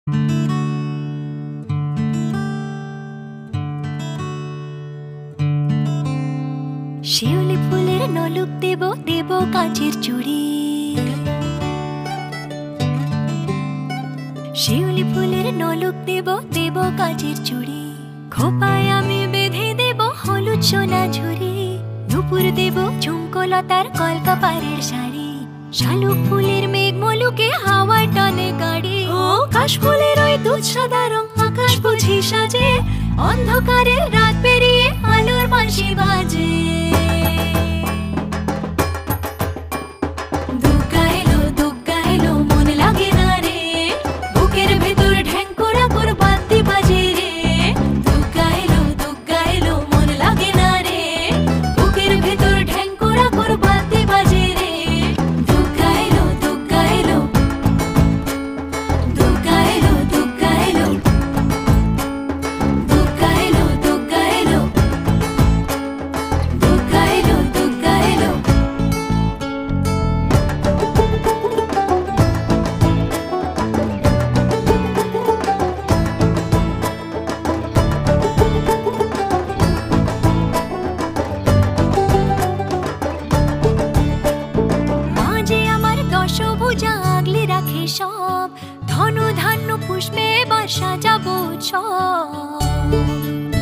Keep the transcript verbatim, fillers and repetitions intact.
শিউলি ফুলের নলুক দেব দেব কাঁচের চুড়ি, শিউলি ফুলের নলুক দেব দেব কাঁচের চুড়ি, খোপায় আমি বেঁধে দেব হলুদ সোনা ঝুরি, নুপুর দেব ঝুমকোলতার কলকাপাড়ের শাড়ি, শালুক ফুলের মেঘ মলুকে হাওয়ার টানে গাড়ি, ও কাশফুলের ওই দুধ সাদা রং আকাশ বুঝি সাজে, অন্ধকারে রাত পেরিয়ে আলোর বাঁশি বাজে। দুগ্গা এলো দুগ্গা এলো মন লাগে না রে, বুকের ভেতর ঢ্যাঙ্করা করে বাদ্যি বাজে রে। দুগ্গা এলো দুগ্গা এলো মন লাগে না রে, বুকের ভেতর ঢ্যাঙ্করা করে বাদ্যি বাজে রে। দুগ্গা এলো দুগ্গা এলো দুগ্গা এলো দুগ্গা এলো দুগ্গা এলো দুগ্গা এলো দুগ্গা এলো দুগ্গা এলো। মাঝে আমার দশভুজা আগলে রাখে সব, ধনু ধান্য পুষ্পে বা সাজাবো সব।